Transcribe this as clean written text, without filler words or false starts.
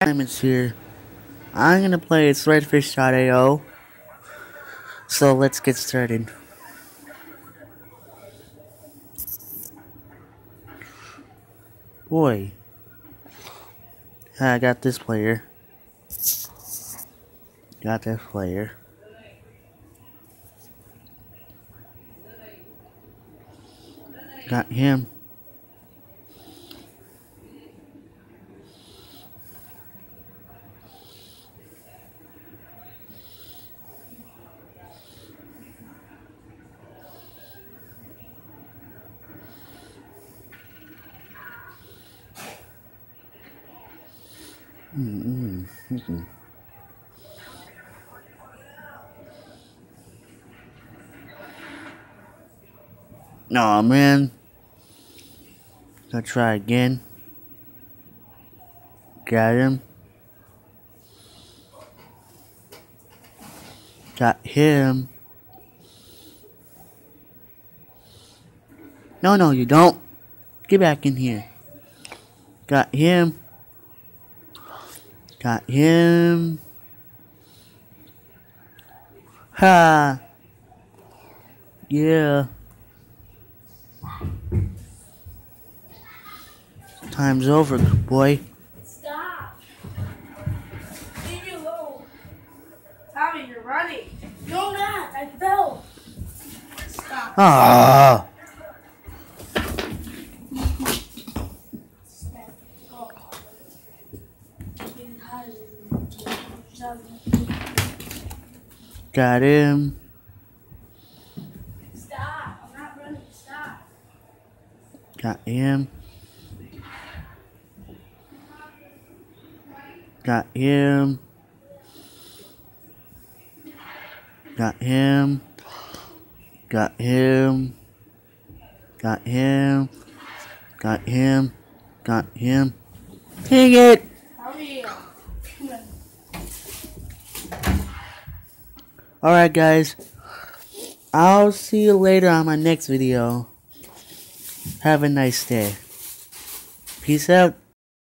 Diamonds here. I'm gonna play Threadfish.io. So let's get started. Boy, I got this player. Got this player. Got him. Aw, man. Gotta try again. Got him. Got him. No, you don't. Get back in here. Got him. Got him. Ha. Yeah. Time's over, good boy. Stop. Leave me alone. Tommy, you're running. No, I'm not. I fell. Stop. Ah. Got him. Stop. I'm not running. Stop. Got him. Got him. Got him. Got him. Got him. Got him. Got him. Dang it! Tommy. Alright guys. I'll see you later on my next video. Have a nice day. Peace out.